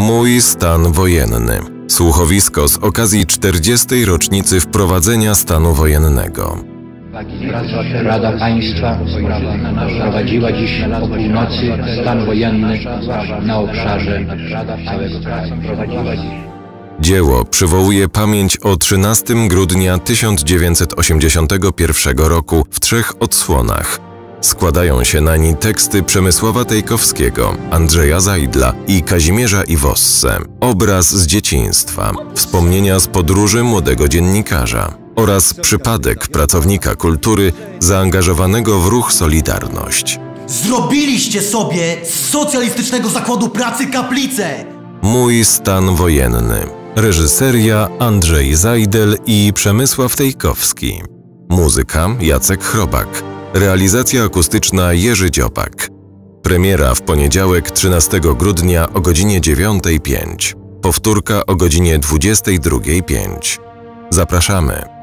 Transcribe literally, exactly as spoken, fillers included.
Mój stan wojenny. Słuchowisko z okazji czterdziestej rocznicy wprowadzenia stanu wojennego. Rada Państwa wprowadziła dziś o północy stan wojenny na obszarze całego kraju. Dzieło przywołuje pamięć o trzynastego grudnia tysiąc dziewięćset osiemdziesiątego pierwszego roku w trzech odsłonach. Składają się na ni teksty Przemysława Tejkowskiego, Andrzeja Zajdla i Kazimierza Iwosse, obraz z dzieciństwa, wspomnienia z podróży młodego dziennikarza oraz przypadek pracownika kultury zaangażowanego w ruch Solidarność. Zrobiliście sobie z socjalistycznego zakładu pracy kaplicę! Mój stan wojenny. Reżyseria Andrzej Zajdel i Przemysław Tejkowski. Muzyka Jacek Chrobak. Realizacja akustyczna Jerzy Dziobak. Premiera w poniedziałek trzynastego grudnia o godzinie dziewiątej pięć. Powtórka o godzinie dwudziestej drugiej pięć. Zapraszamy.